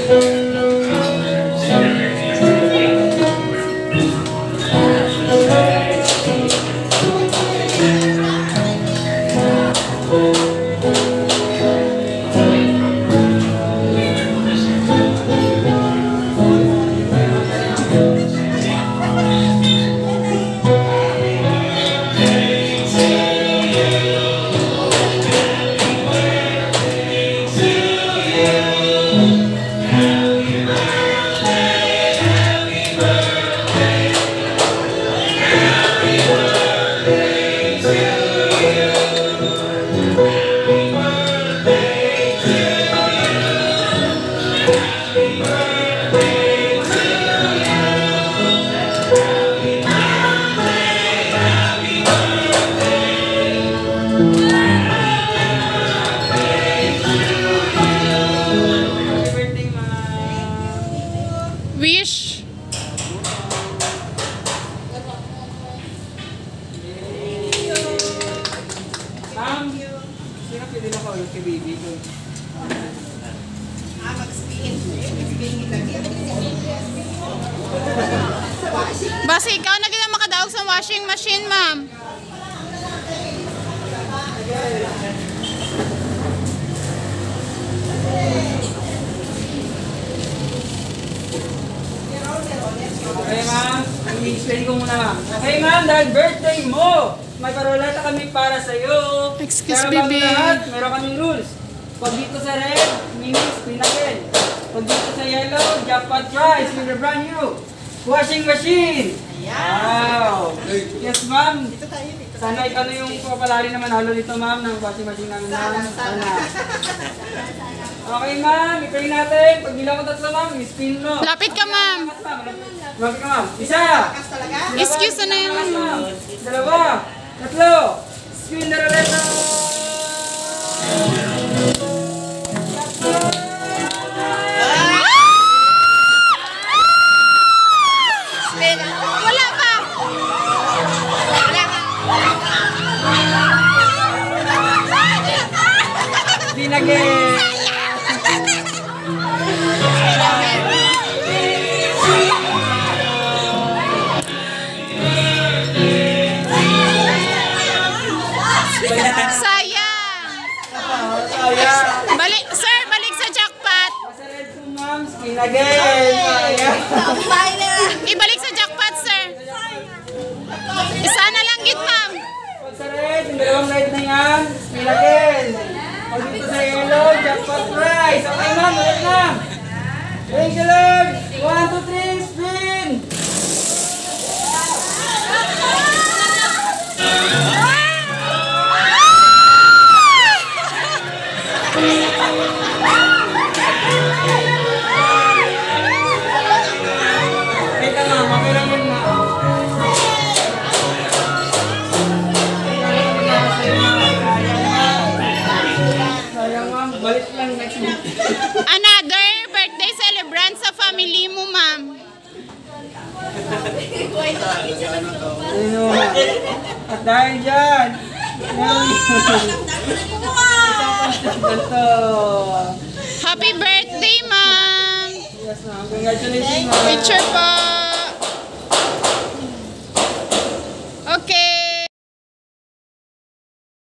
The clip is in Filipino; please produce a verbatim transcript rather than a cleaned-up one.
Wish. Ma'am, sino pwede na kaulit kay baby ko? Ah, mag-spin. Mag-spin lagi. Basta ikaw na gina makadaog sa washing machine, ma'am. Okay, ma'am. I-explain ko muna, ma'am. Okay, ma'am, dahil birthday mo, may paroleta kami para sa'yo. Excuse Pero me, bago babe. lahat, meron kaming rules. Pag dito sa red, minis, pinakin. Pag dito sa yellow, jackpot prize with a brand new washing machine. Wow! Yes, ma'am. Sana ikaw na yung papalari na manalo nito, ma'am, ng washing machine namin, ma'am. Sana. Okay, ma'am. I-pray natin. Pag nilang ko tatlo, ma'am, i-spin mo. Lapit ka, ma'am. Lapit ka, ma'am. Isa! Excuse na yung... Dalawa! Tatlo! Spin the roleta! Wala pa. Binagay! Sayang. Balik, sir, balik sa jackpot. Masalit po, ma'am. Spin again! Sayang! Ibalik sa jackpot, sir. Isa na lang git, ma'am. Pag sa red, yung dalawang red na yan, spin again! Pag dito sa yellow, jackpot prize! Okay, ma'am, ulit na! Thank you, Lord! One, two, three, spin! Wait lang, ma'am. Okay lang yun, ma'am. Sayang, ma'am. Balik lang next week. Another birthday celebrant sa family mo, ma'am. Ayun, ma'am. At dahil dyan, meron ganito. Happy birthday, ma'am. Yes, ma'am. Congratulations, ma'am. Picture po.